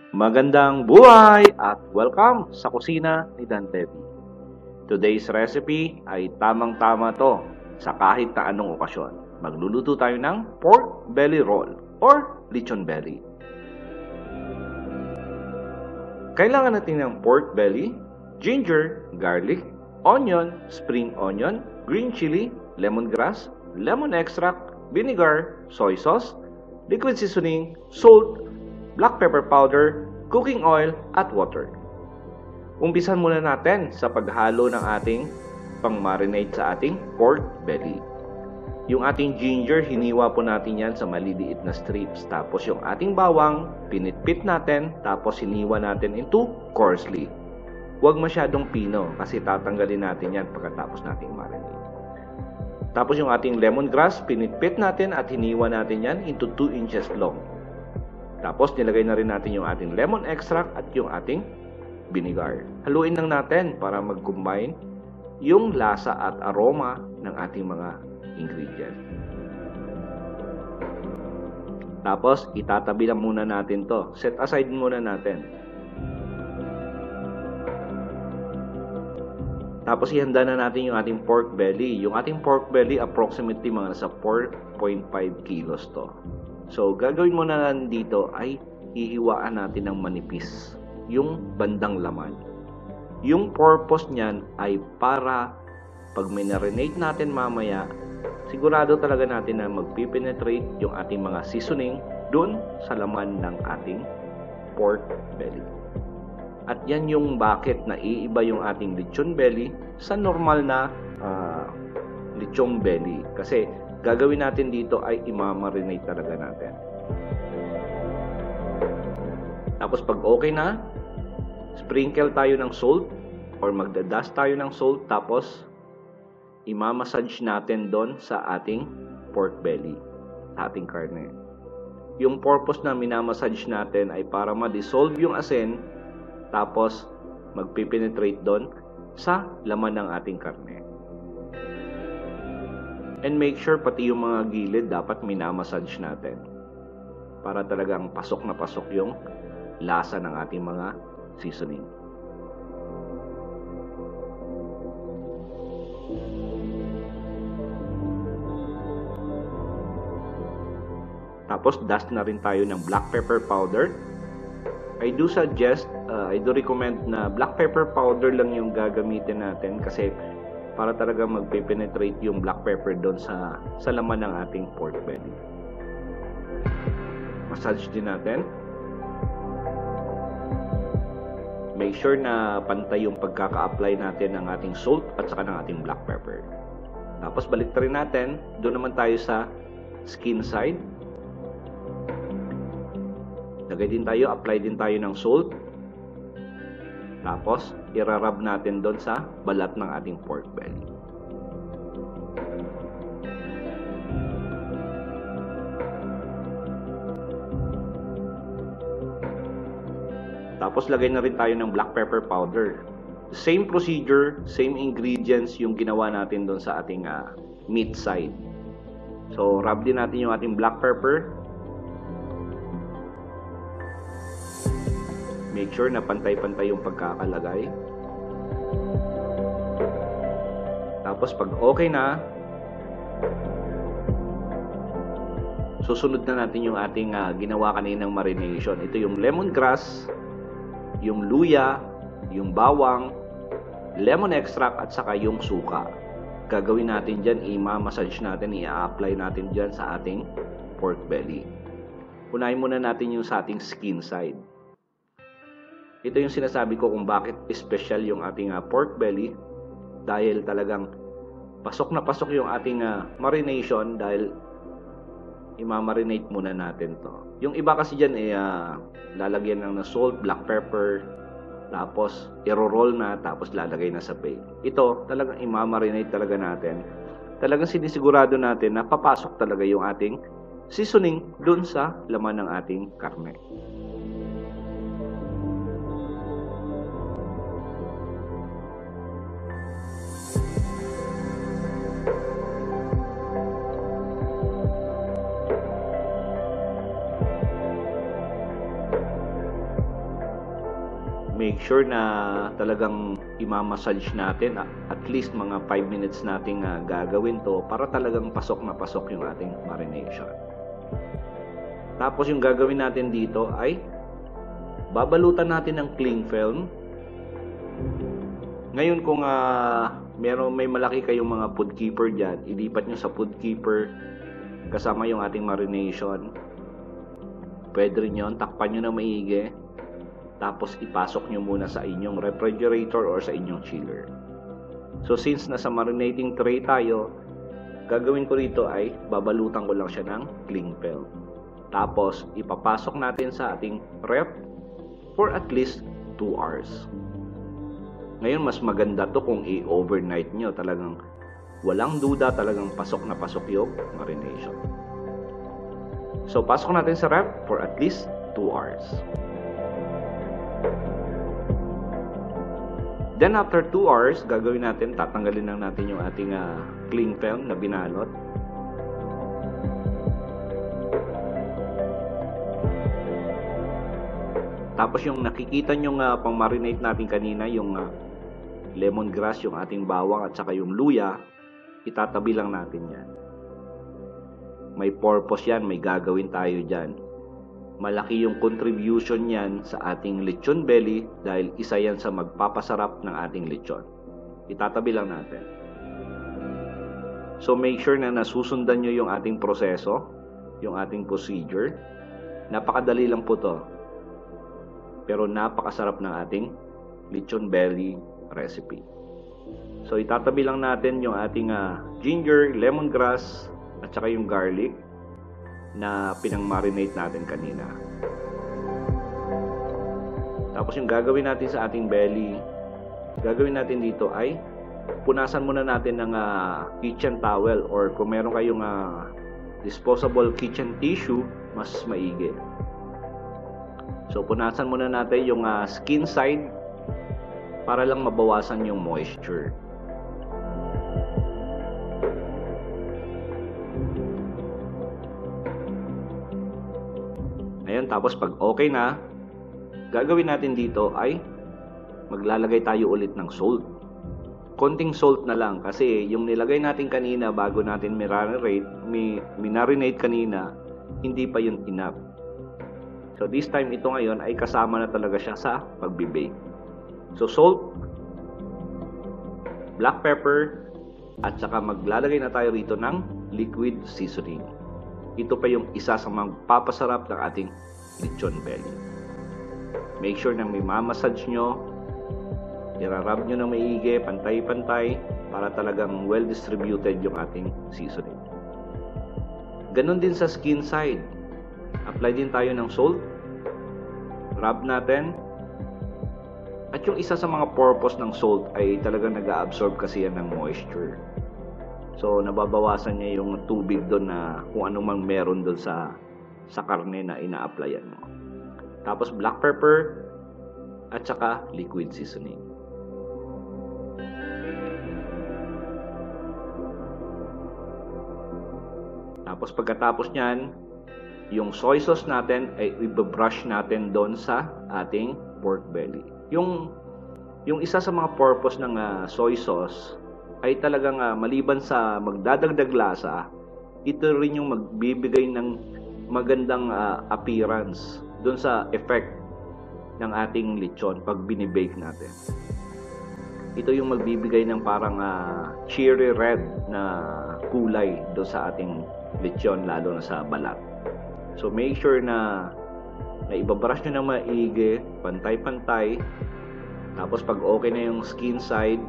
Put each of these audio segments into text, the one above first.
Magandang buhay at welcome sa kusina ni Dante V. Today's recipe ay tamang-tama to sa kahit na anong okasyon. Magluluto tayo ng pork belly roll or lechon belly. Kailangan natin ng pork belly, ginger, garlic, onion, spring onion, green chili, lemongrass, lemon extract, vinegar, soy sauce, liquid seasoning, salt, black pepper powder, cooking oil, at water. Umpisan muna natin sa paghalo ng ating pang-marinate sa ating pork belly. Yung ating ginger, hiniwa po natin yan sa maliliit na strips. Tapos yung ating bawang, pinitpit natin, tapos hiniwa natin into coarsely. Huwag masyadong pino kasi tatanggalin natin yan pagkatapos nating marinate. Tapos yung ating lemongrass, pinitpit natin at hiniwa natin yan into 2 inches long. Tapos nilagay na rin natin yung ating lemon extract at yung ating vinegar. Haluin lang natin para mag-combine yung lasa at aroma ng ating mga ingredients. Tapos itatabi lang muna natin to. Set aside muna natin. Tapos ihanda na natin yung ating pork belly. Yung ating pork belly approximately mga nasa 4.5 kilos to. So, gagawin mo na lang dito ay hihiwaan natin ng manipis yung bandang laman. Yung purpose niyan ay para pag marinate natin mamaya, sigurado talaga natin na magpipenetrate yung ating mga seasoning dun sa laman ng ating pork belly. At yan yung bakit na iiba yung ating lechon belly sa normal na lechon belly. Kasi gagawin natin dito ay imamarinate talaga natin. Tapos pag okay na, sprinkle tayo ng salt or magdadust tayo ng salt. Tapos imamassage natin doon sa ating pork belly, sa ating karne. Yung purpose na minamassage natin ay para ma-dissolve yung asin. Tapos magpipenetrate doon sa laman ng ating karne. And make sure pati yung mga gilid dapat minamassage natin para talagang pasok na pasok yung lasa ng ating mga seasoning. Tapos dust na rin tayo ng black pepper powder. I do recommend na black pepper powder lang yung gagamitin natin kasi para talaga magpe-penetrate yung black pepper doon sa laman ng ating pork belly. Massage din natin. Make sure na pantay yung pagkaka-apply natin ng ating salt at saka ng ating black pepper. Tapos balik rin natin. Doon naman tayo sa skin side. Lagay din tayo, apply din tayo ng salt. Tapos, irarab natin doon sa balat ng ating pork belly. Tapos, lagay na rin tayo ng black pepper powder. Same procedure, same ingredients yung ginawa natin doon sa ating meat side. So, rub din natin yung ating black pepper. Make sure na pantay-pantay yung pagkakalagay. Tapos pag okay na, susunod na natin yung ating ginawa kaninang marination. Ito yung lemongrass, yung luya, yung bawang, lemon extract at saka yung suka. Gagawin natin dyan, i-massage natin, i-apply natin dyan sa ating pork belly. Unahin muna natin yung sa ating skin side. Ito yung sinasabi ko kung bakit special yung ating pork belly dahil talagang pasok na pasok yung ating marination dahil imamarinate muna natin to. Yung iba kasi dyan ay lalagyan ng salt, black pepper, tapos i-roll na, tapos lalagay na sa bake. Ito talagang imamarinate talaga natin. Talagang sinisigurado natin na papasok talaga yung ating seasoning dun sa laman ng ating karne. make sure na talagang imamassage natin at least mga 5 minutes nating gagawin to para talagang pasok na pasok yung ating marination. Tapos yung gagawin natin dito ay babalutan natin ng cling film. Ngayon kung may malaki kayong mga food keeper dyan, ilipat nyo sa food keeper kasama yung ating marination. Pwede rin yun, takpan nyo na maigi. Tapos ipasok nyo muna sa inyong refrigerator or sa inyong chiller. So since nasa marinating tray tayo, gagawin ko rito ay babalutan ko lang siya ng cling film. Tapos ipapasok natin sa ating ref for at least 2 hours. Ngayon mas maganda to kung i-overnight nyo. Talagang walang duda, talagang pasok na pasok yung marination. So pasok natin sa ref for at least 2 hours. Then after 2 hours, gagawin natin, tatanggalin lang natin yung ating cling film na binalot. Tapos yung nakikita nyo pang-marinate natin kanina, yung lemongrass, yung ating bawang at saka yung luya, itatabi lang natin yan. May purpose yan, may gagawin tayo dyan. Malaki yung contribution yan sa ating lechon belly dahil isa yan sa magpapasarap ng ating lechon. Itatabi lang natin. So make sure na nasusundan nyo yung ating proseso, yung ating procedure. Napakadali lang po to. Pero napakasarap ng ating lechon belly recipe. So itatabi lang natin yung ating ginger, lemongrass at saka yung garlic na pinang-marinate natin kanina. Tapos yung gagawin natin sa ating belly, gagawin natin dito ay punasan muna natin ng kitchen towel or kung meron kayong disposable kitchen tissue, mas maigi. So punasan muna natin yung skin side para lang mabawasan yung moisture. Ayun, tapos pag okay na, gagawin natin dito ay maglalagay tayo ulit ng salt. Konting salt na lang kasi yung nilagay natin kanina bago natin marinate kanina, hindi pa yun enough. So this time ito ngayon ay kasama na talaga siya sa pagbe-bake. So salt, black pepper, at saka maglalagay na tayo rito ng liquid seasoning. Ito pa yung isa sa magpapasarap ng ating lechon belly. Make sure na may mamassage nyo, irarab nyo na maigi, pantay-pantay, para talagang well-distributed yung ating seasoning. Ganon din sa skin side. Apply din tayo ng salt, rub natin. At yung isa sa mga purpose ng salt ay talagang nag-absorb kasi yan ng moisture. So, nababawasan niya yung tubig doon na kung ano mang meron doon sa karne na ina-applyan mo. Tapos, black pepper at saka liquid seasoning. Tapos, pagkatapos niyan, yung soy sauce natin ay i-brush natin doon sa ating pork belly. Yung isa sa mga purpose ng soy sauce ay talagang maliban sa magdadagdag lasa, ito rin yung magbibigay ng magandang appearance dun sa effect ng ating lechon pag binibake natin. Ito yung magbibigay ng parang cherry red na kulay dun sa ating lechon, lalo na sa balat. So make sure na ibabrush nyo ng maigi, pantay-pantay. Tapos pag okay na yung skin side,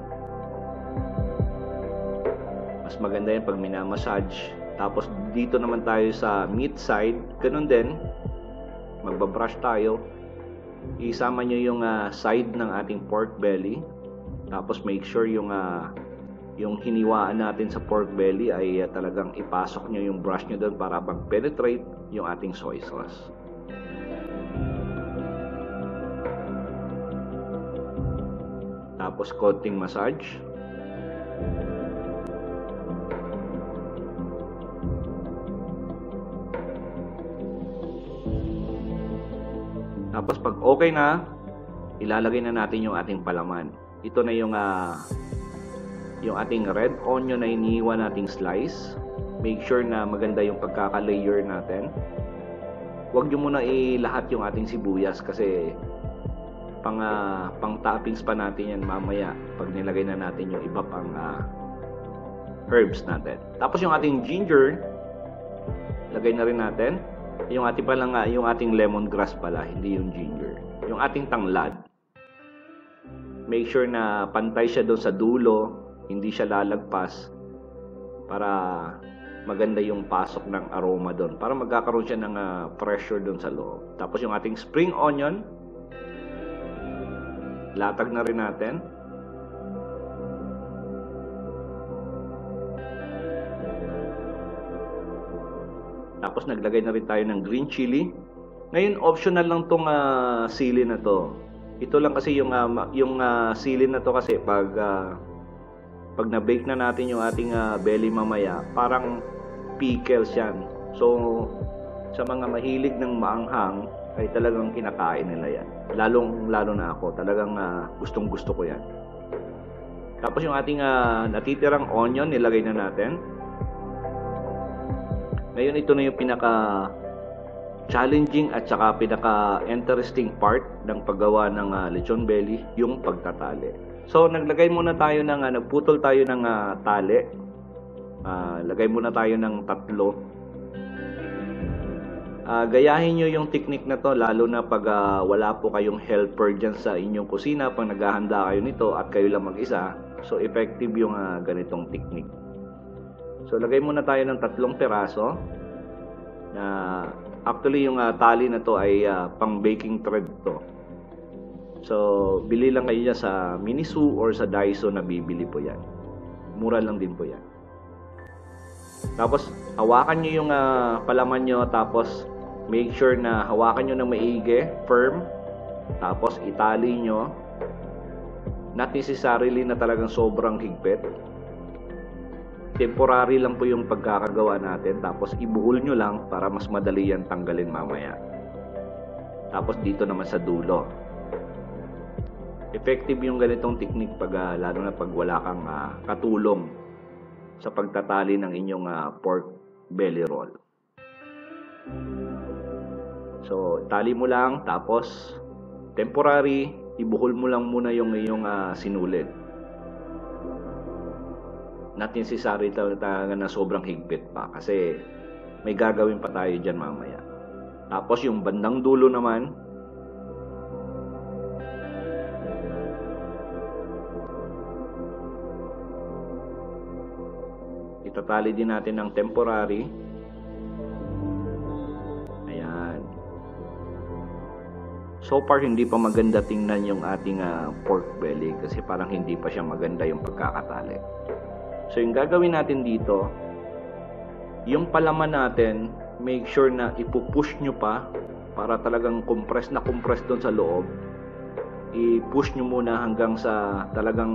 mas maganda yan pag minamassage. Tapos dito naman tayo sa meat side, ganun din, magbabrush tayo. Isama nyo yung side ng ating pork belly. Tapos make sure yung hiniwaan natin sa pork belly ay talagang ipasok nyo yung brush nyo doon para pag-penetrate yung ating soy sauce. Tapos konting massage. Tapos pag okay na, ilalagay na natin yung ating palaman. Ito na yung ating red onion na iniwan nating slice. Make sure na maganda yung pagkaka-layer natin. Huwag nyo muna ilahat yung ating sibuyas kasi pang toppings pa natin yan mamaya pag nilagay na natin yung iba pang herbs natin. Tapos yung ating ginger, lagay na rin natin. Yung ating lemongrass pala, hindi yung ginger. Yung ating tanglad. Make sure na pantay siya doon sa dulo, hindi siya lalagpas para maganda yung pasok ng aroma doon. Para magkakaroon siya ng pressure doon sa loob. Tapos yung ating spring onion, latag na rin natin. Tapos naglagay na rin tayo ng green chili. Ngayon optional lang tong sili na to. Ito lang kasi yung sili na to kasi pag na-bake na natin yung ating belly mamaya, parang pickles yan. So sa mga mahilig ng maanghang ay talagang kinakain nila yan. Lalo na ako, talagang gustong-gusto ko yan. Tapos yung ating natitirang onion, nilagay na natin. Ngayon ito na yung pinaka-challenging at saka pinaka-interesting part ng paggawa ng lechon belly, yung pagtatali. So nagputol tayo ng tali. Lagay muna tayo ng 3. Gayahin nyo yung technique na to lalo na pag wala po kayong helper dyan sa inyong kusina pag naghahanda kayo nito at kayo lang mag-isa. So effective yung ganitong technique. So lagay muna tayo ng 3 piraso. Actually yung tali na to ay pang baking thread to. So bili lang kayo sa Miniso or sa Daiso na bibili po yan. Mura lang din po yan. Tapos hawakan nyo yung palaman nyo, tapos make sure na hawakan nyo ng maigi, firm. Tapos itali nyo. Not necessarily na talagang sobrang higpit. Temporary lang po yung pagkakagawa natin. Tapos ibuhol nyo lang para mas madali yan tanggalin mamaya. Tapos dito naman sa dulo. Effective yung ganitong technique lalo na pag wala kang katulong sa pagtatali ng inyong pork belly roll. So tali mo lang, tapos temporary, ibuhol mo lang muna yung iyong sinulid. Not necessary talaga na sobrang higpit pa kasi may gagawin pa tayo dyan mamaya. Tapos yung bandang dulo naman, itatali din natin ng temporary. Ayan. So far hindi pa maganda tingnan yung ating pork belly kasi parang hindi pa siya maganda yung pagkakatali. So yung gagawin natin dito, yung palaman natin, make sure na ipupush nyo pa para talagang compress doon sa loob. I-push nyo muna hanggang sa talagang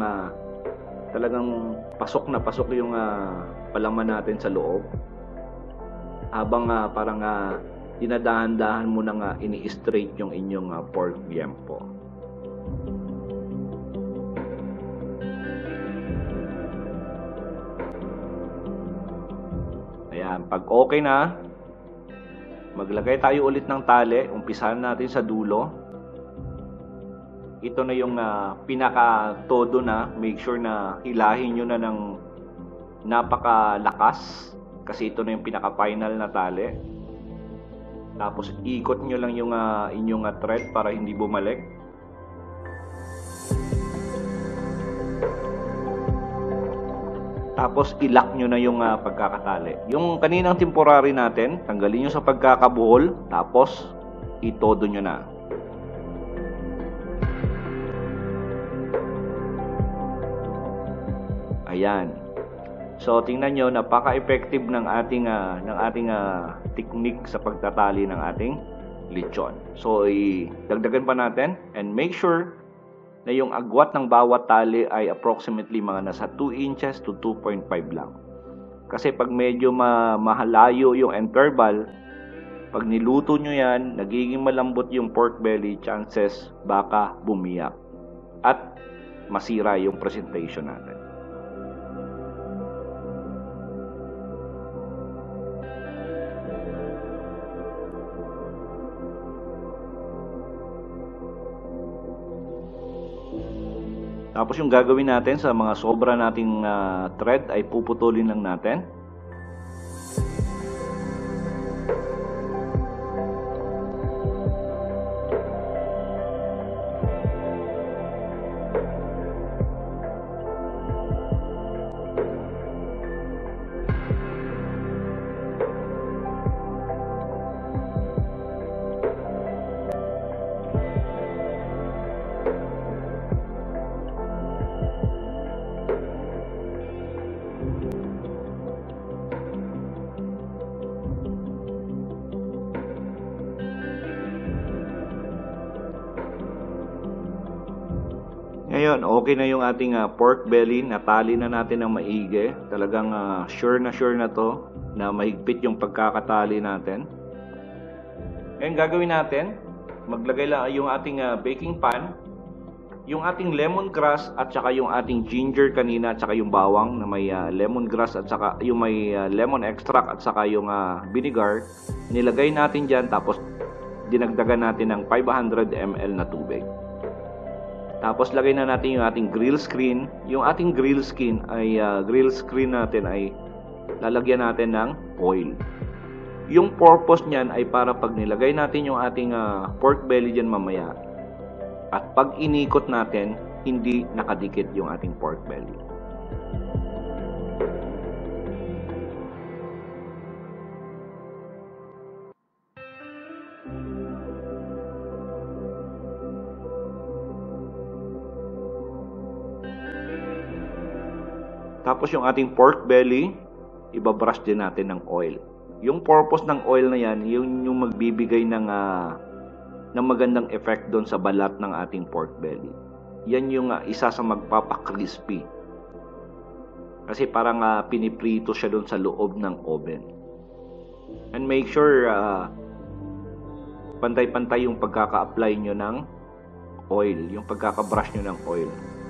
pasok na pasok yung palaman natin sa loob. Habang parang dinadahan-dahan mo na ini-straight yung inyong pork liempo. Ayan, pag okay na, maglagay tayo ulit ng tali. Umpisahan natin sa dulo. Ito na yung pinaka-todo na. Make sure na hilahin nyo na ng napakalakas kasi ito na yung pinaka-final na tali. Tapos ikot nyo lang yung inyong thread para hindi bumalik. Tapos ilock nyo na yung pagkakatali. Yung kaninang temporary natin, tanggalin nyo sa pagkakabuhol, tapos itodo nyo na. Ayan. So tingnan nyo, napaka-effective ng ating technique sa pagtatali ng ating lechon. So dagdagan pa natin and make sure na yung agwat ng bawat tali ay approximately mga nasa 2 inches to 2.5 lang. Kasi pag medyo mahalayo yung interval, Pag niluto nyo yan, nagiging malambot yung pork belly, chances baka bumiyak at masira yung presentation natin. Tapos yung gagawin natin sa mga sobra nating thread ay puputulin lang natin. Ngayon, okay na yung ating pork belly. Natali na natin ng maigi. Talagang sure na to na mahigpit yung pagkakatali natin. Ngayon, gagawin natin, maglagay lang yung ating baking pan, yung ating lemongrass at saka yung ating ginger kanina at saka yung bawang na may lemongrass at saka yung may lemon extract at saka yung vinegar. Nilagay natin dyan tapos dinagdagan natin ng 500 ml na tubig. Tapos lagay na natin yung ating grill screen. Yung ating grill screen natin ay lalagyan natin ng oil. Yung purpose niyan ay para pag nilagay natin yung ating pork belly dyan mamaya at pag inikot natin, hindi nakadikit yung ating pork belly. Tapos yung ating pork belly, ibabrush din natin ng oil. Yung purpose ng oil na yan, yung magbibigay ng magandang effect doon sa balat ng ating pork belly. Yan yung isa sa magpapa-crispy. Kasi parang piniprito siya doon sa loob ng oven. And make sure pantay-pantay yung pagkaka-apply nyo ng oil, yung pagkaka-brush nyo ng oil.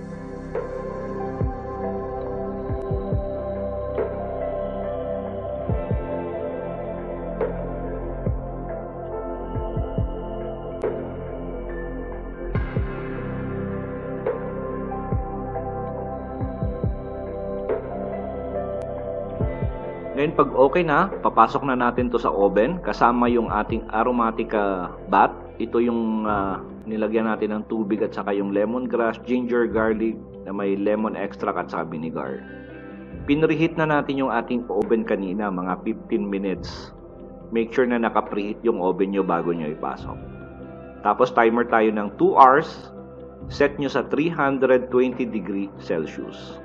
Ngayon pag okay na, papasok na natin to sa oven kasama yung ating aromatic bath. Ito yung nilagyan natin ng tubig at saka yung lemongrass, ginger, garlic na may lemon extract at saka vinegar. Pinreheat na natin yung ating oven kanina, mga 15 minutes. Make sure na naka-preheat yung oven nyo bago nyo ipasok. Tapos timer tayo ng 2 hours. Set nyo sa 320 degree Celsius.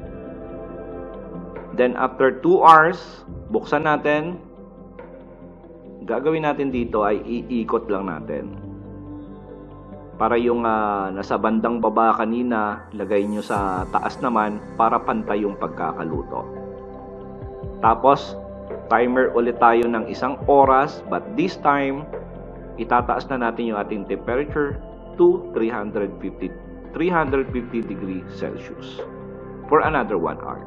Then after 2 hours, buksan natin. Gagawin natin dito ay iikot lang natin. Para yung nasa bandang baba kanina, lagay nyo sa taas naman para pantay yung pagkakaluto. Tapos, timer ulit tayo ng 1 oras, but this time, itataas na natin yung ating temperature to 350 degree Celsius for another 1 hour.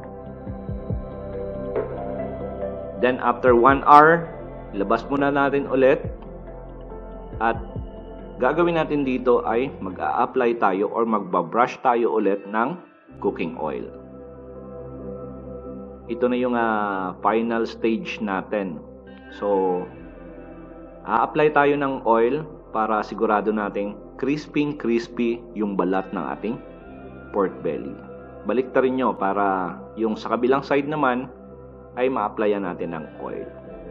Then after 1 hour, labas muna natin ulit at gagawin natin dito ay mag-a-apply tayo or magba-brush tayo ulit ng cooking oil. Ito na yung final stage natin. So, a-apply tayo ng oil para sigurado nating crispy yung balat ng ating pork belly. Baliktarin nyo para yung sa kabilang side naman ay ma-applyan natin ng oil.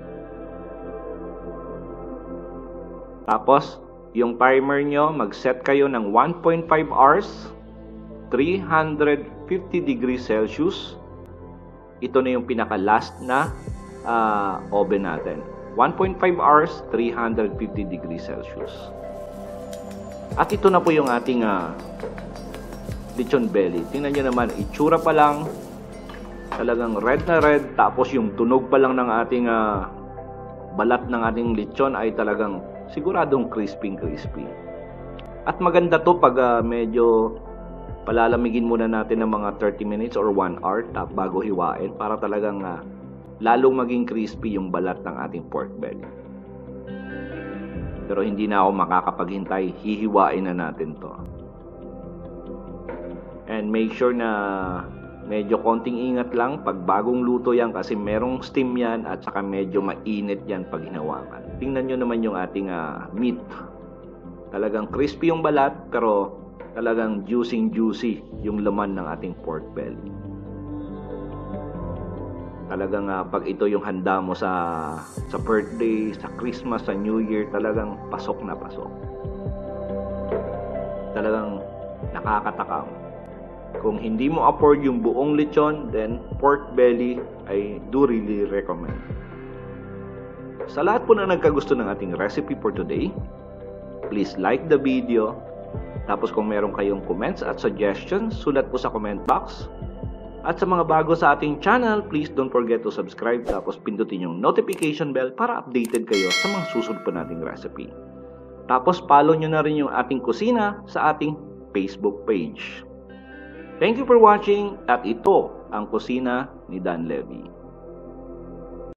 Tapos, yung timer nyo, mag-set kayo ng 1.5 hours, 350 degrees Celsius. Ito na yung pinaka-last na oven natin. 1.5 hours, 350 degrees Celsius. At ito na po yung ating lechon belly. Tingnan nyo naman, itsura pa lang, talagang red na red, tapos yung tunog pa lang ng ating balat ng ating lechon ay talagang siguradong crispy. At maganda to pag medyo palalamigin muna natin ng mga 30 minutes or 1 hour bago hiwain para talagang lalong maging crispy yung balat ng ating pork belly. Pero hindi na ako makakapaghintay, hihiwain na natin to. And make sure na medyo konting ingat lang pag bagong luto yan kasi merong steam yan at saka medyo mainit yan pag hinawakan. Tingnan nyo naman yung ating meat. Talagang crispy yung balat pero talagang juicy yung laman ng ating pork belly. Talagang pag ito yung handa mo sa birthday, sa Christmas, sa New Year, talagang pasok na pasok. Talagang nakakatakam. Kung hindi mo afford yung buong lechon, then pork belly I do really recommend. Sa lahat po na nagkagusto ng ating recipe for today, please like the video. Tapos kung meron kayong comments at suggestions, sulat po sa comment box. At sa mga bago sa ating channel, please don't forget to subscribe. Tapos pindutin yung notification bell para updated kayo sa mga susunod po nating recipe. Tapos follow nyo na rin yung ating kusina sa ating Facebook page. Thank you for watching at ito ang kusina ni Dan Levy.